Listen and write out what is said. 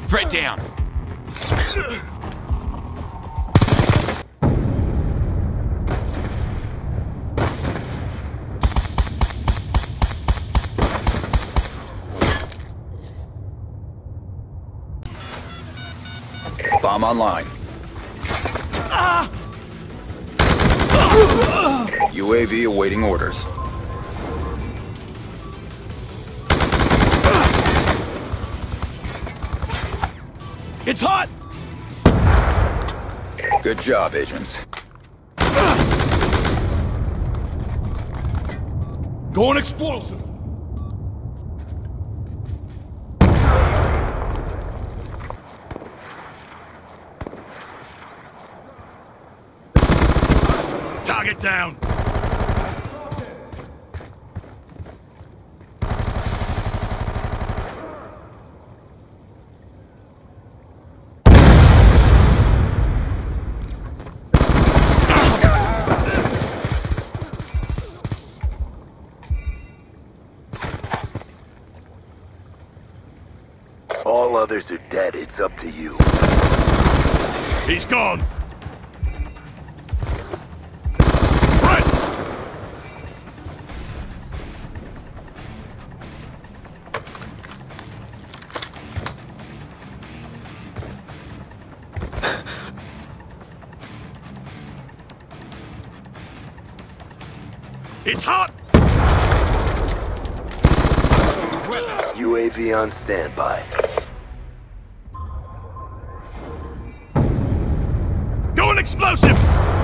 Threat down. Bomb online. UAV awaiting orders. It's hot! Good job, agents. Going explosive! Target down! All others are dead. It's up to you. He's gone! It's hot! UAV on standby. Going explosive!